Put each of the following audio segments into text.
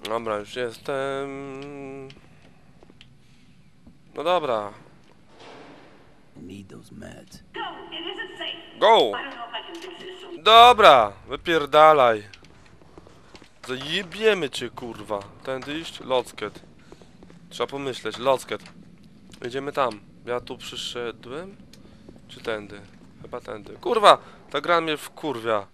Dobra, już jestem. No dobra. Go! Dobra, wypierdalaj. Zajebiemy cię, kurwa. Tędy iść? Locket. Trzeba pomyśleć, Locket. Idziemy tam. Ja tu przyszedłem? Czy tędy? Chyba tędy. Kurwa! Ta gra mnie wkurwia.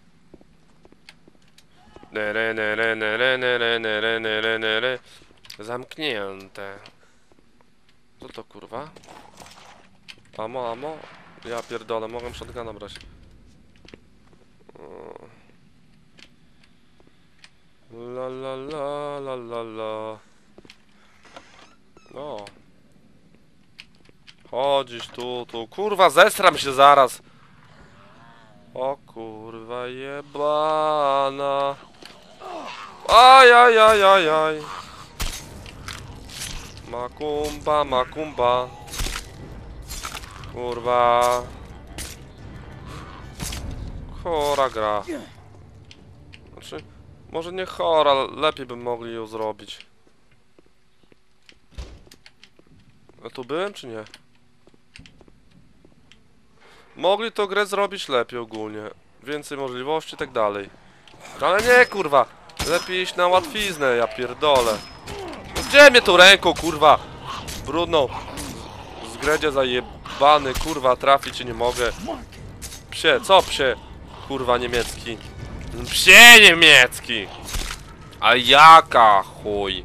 Zamknięte. Co to, kurwa? Amo, amo? Ja pierdolę, mogę shotguna brać. La la la la la la. No. Chodzisz tu. Kurwa, zesram się zaraz. O kurwa jebana. Ajajajajaj. Makumba. Kurwa. Chora gra. Znaczy, może nie chora, lepiej by mogli ją zrobić. A tu byłem, czy nie? Mogli to grę zrobić lepiej ogólnie. Więcej możliwości i tak dalej. Ale nie, kurwa. Lepiej iść na łatwiznę, ja pierdolę. No gdzie mnie tą ręką, kurwa? Brudną. Z gredzie zajebany, kurwa, trafić nie mogę. Psie, co psie? Kurwa niemiecki. Psie niemiecki! A jaka chuj?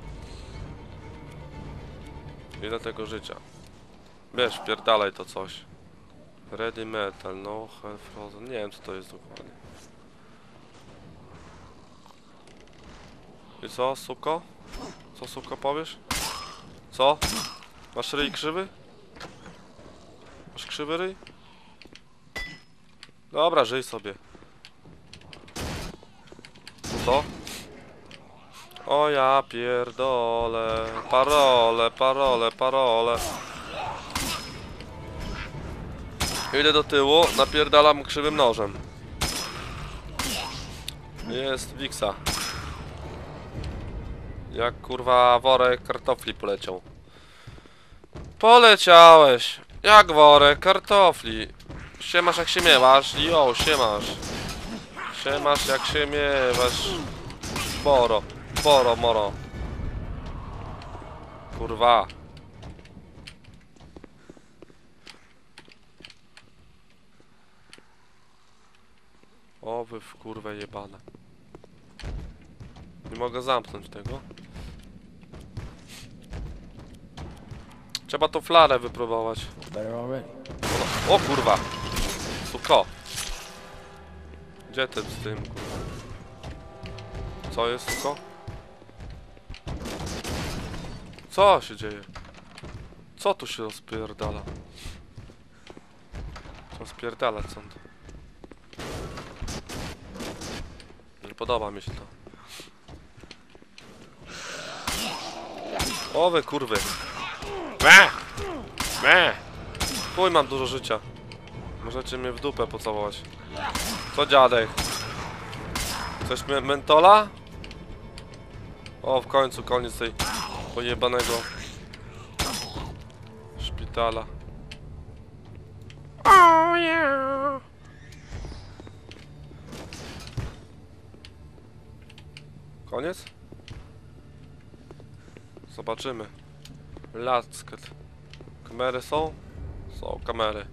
Ile tego życia? Wiesz, wpierdalaj to coś. Ready metal, no hell frozen. Nie wiem co to jest dokładnie. I co, suko? Co, suko, powiesz? Co? Masz ryj krzywy? Masz krzywy ryj? Dobra, żyj sobie. Co? O ja pierdolę. Parole. Idę do tyłu, napierdalam krzywym nożem. Jest Wiksa. Jak kurwa worek kartofli poleciał. Poleciałeś. Jak worek kartofli. Siemasz jak się miewasz. Jo, siemasz. Siemasz jak się miewasz. Moro. Kurwa. O wy w kurwę jebane. Nie mogę zamknąć tego. Trzeba tą flarę wypróbować. O kurwa. Suko. Gdzie ty z tym, kurwa? Co jest, suko? Co się dzieje? Co tu się rozpierdala? Co spierdalać stąd? Nie podoba mi się to. O wy kurwy. Chuj, mam dużo życia. Możecie mnie w dupę pocałować. Co dziadek? Coś mentola? O, w końcu koniec tej pojebanego szpitala. Oh yeah. Koniec? Zobaczymy. Lasket. Kamery są? Są kamery.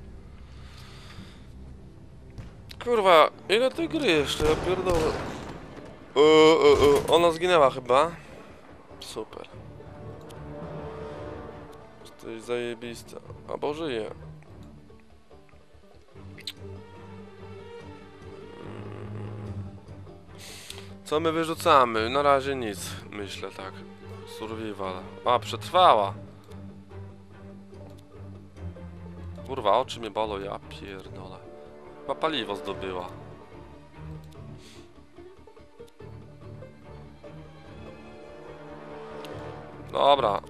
Kurwa, ile tej gry jeszcze? Ja pierdolę. Ona zginęła chyba. Super. Jesteś zajebista. Albo żyje. Co my wyrzucamy? Na razie nic. Myślę tak. Survival. A, przetrwała. Kurwa, oczy mnie bolą, ja pierdolę. Chyba paliwo zdobyła. Dobra.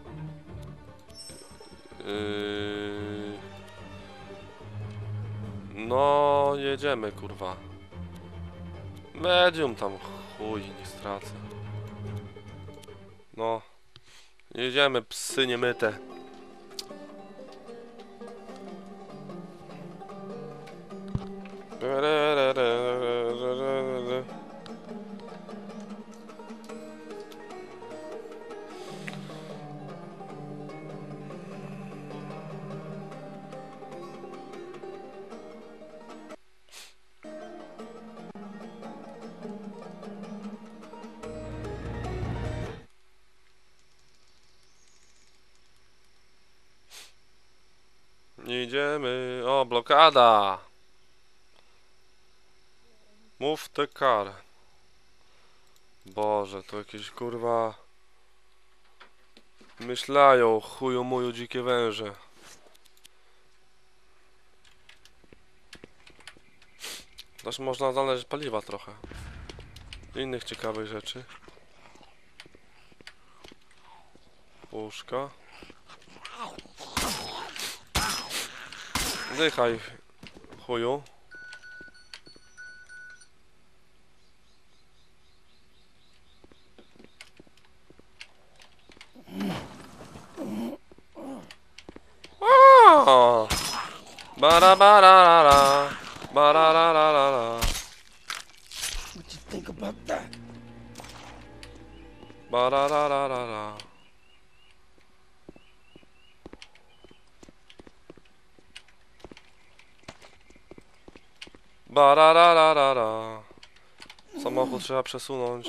No, jedziemy, kurwa. Medium tam, chuj, nie stracę. No. Jedziemy, psy niemyte. Idziemy. O, blokada. Move the car. Boże, to jakieś kurwa... Myślają, chuju muju dzikie węże. Też można znaleźć paliwa trochę. Innych ciekawych rzeczy. Puszka. Dychaj, chuju. Bara. Barararara. What you think about that? Barararara. Barararara. Samochód trzeba przesunąć.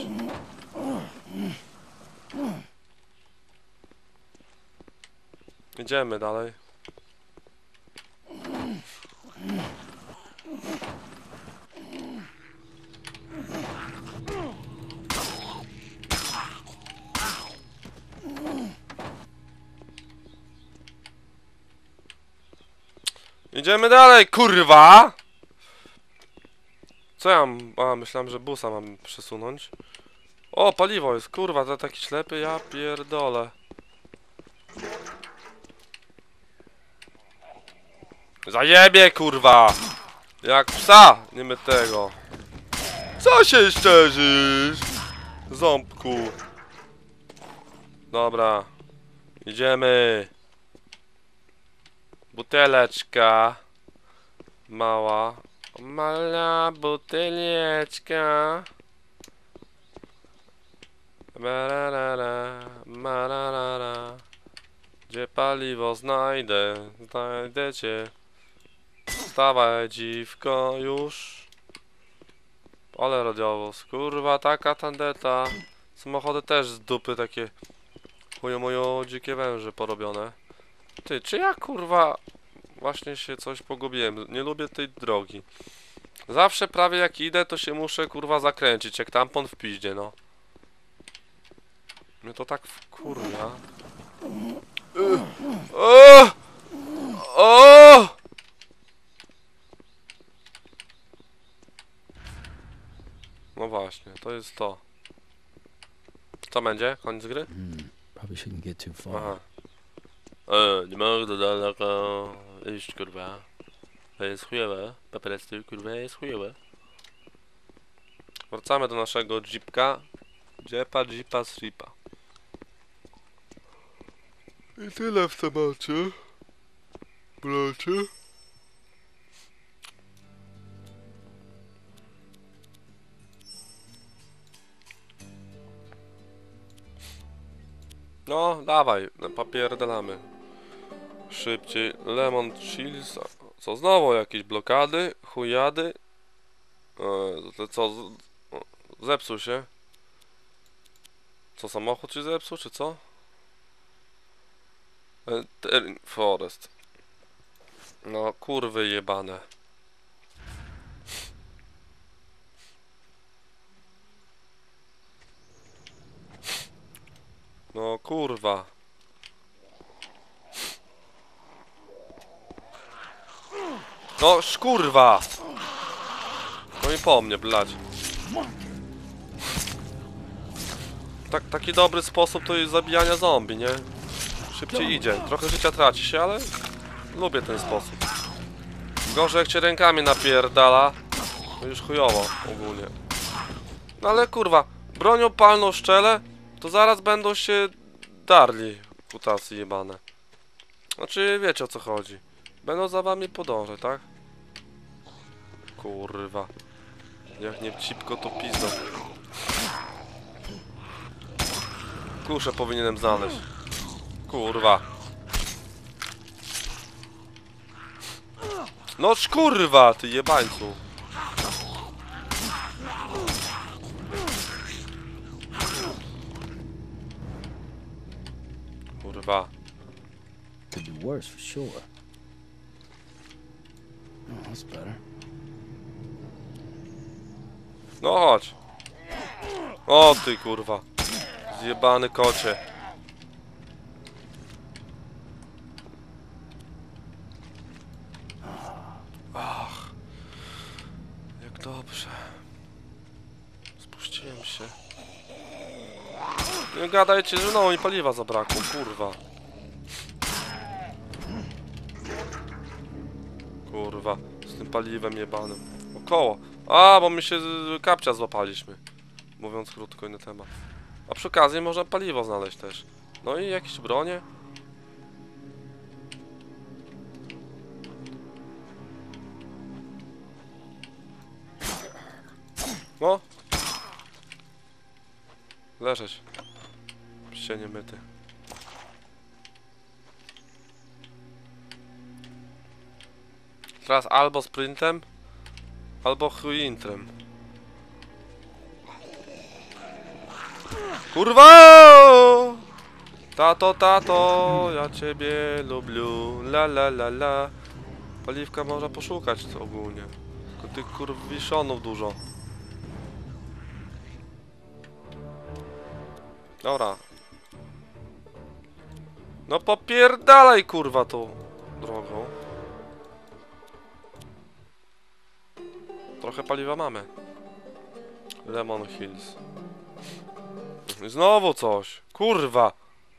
Idziemy dalej. Idziemy dalej, kurwa! Co ja mam? A, myślałem, że busa mam przesunąć. O, paliwo jest, kurwa, to taki ślepy, ja pierdolę. Zajebie, kurwa! Jak psa, nie my tego. Co się szczerzysz? Ząbku. Dobra. Idziemy. Buteleczka. Mała. Mała buteleczka. Mararara, mararara. Gdzie paliwo znajdę? Znajdę cię. Wstawaj, dziwko, już. Ale radiowóz, kurwa, taka tandeta. Samochody też z dupy takie. Chujo moje dzikie węże porobione. Ty, czy ja kurwa właśnie się coś pogubiłem? Nie lubię tej drogi. Zawsze prawie jak idę, to się muszę kurwa zakręcić, jak tampon w piździe, no. Mnie to tak wkurwia. O! O! No właśnie, to jest to. Co będzie? Koniec gry? Probably shouldn't get too far. Aha. Nie mogę daleko iść, kurwa. To jest chujowe. Po prostu, kurwa, jest chujowe. Wracamy do naszego jeepka. Jeepa, sripa. I tyle w temacie. Bracie. No, dawaj, papierdalamy. Szybciej. Lemon chills. Co, znowu jakieś blokady? Chujady? To co? Zepsuł się? Co, samochód się zepsuł, czy co? Forest. No, kurwy jebane. No, kurwa. No, szkurwa! No i po mnie, blać. Taki dobry sposób to jest zabijania zombie, nie? Szybciej idzie. Trochę życia traci się, ale lubię ten sposób. Gorzej jak cię rękami napierdala, to już chujowo ogólnie. No ale kurwa, bronią palną szczelę, to zaraz będą się darli, kutasy jebane. Znaczy, wiecie o co chodzi. Będą za wami podążać, tak? Kurwa. Jak nie cipko, to pizdo. Kuszę powinienem znaleźć. Kurwa. No kurwa, ty jebańcu. Kurwa. Could be worse for sure. Oh, that's better. No chodź. O ty kurwa. Zjebany kocie. Ach. Jak dobrze. Spuściłem się. Nie gadajcie, że no mi paliwa zabrakło, kurwa. Kurwa, z tym paliwem jebanym. Około. A, bo my się kapcia złapaliśmy. Mówiąc krótko inny temat. A przy okazji można paliwo znaleźć też. No i jakieś bronie. No. Leżeć. Psie myty. Teraz albo sprintem, albo chuintrem. Kurwa! Tato, tato, ja ciebie lubię. La la la la. Paliwka można poszukać ogólnie. Tylko tych kurwiszonów dużo. Dobra. No popierdalaj kurwa tą drogą. Trochę paliwa mamy. Lemon Hills. I znowu coś. Kurwa.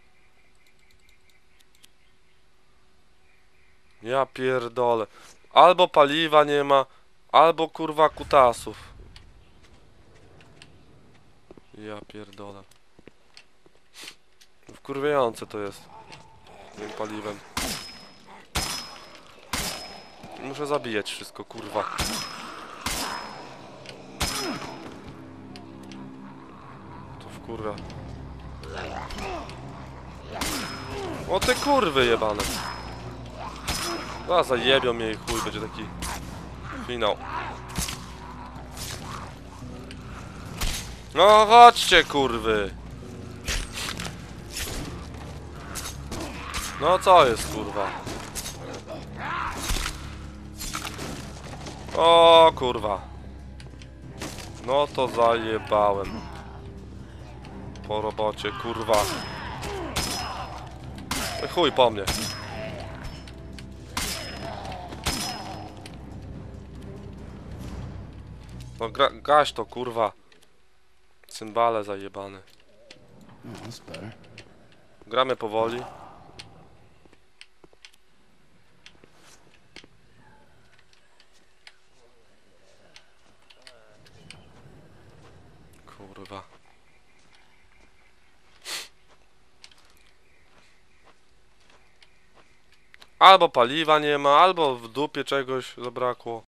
Ja pierdolę. Albo paliwa nie ma, albo kurwa kutasów. Ja pierdolę. Wkurwiające to jest. Tym paliwem. Muszę zabijać wszystko, kurwa. To wkurwa. O te kurwy jebane. A zajebią mnie i chuj, będzie taki finał. No chodźcie kurwy. No co jest kurwa? O kurwa. No to zajebałem. Po robocie kurwa. No chuj po mnie. No gaś to kurwa. Cymbale zajebane. Oh, that's better. Gramy powoli. Kurwa. Albo paliwa nie ma, albo w dupie czegoś zabrakło.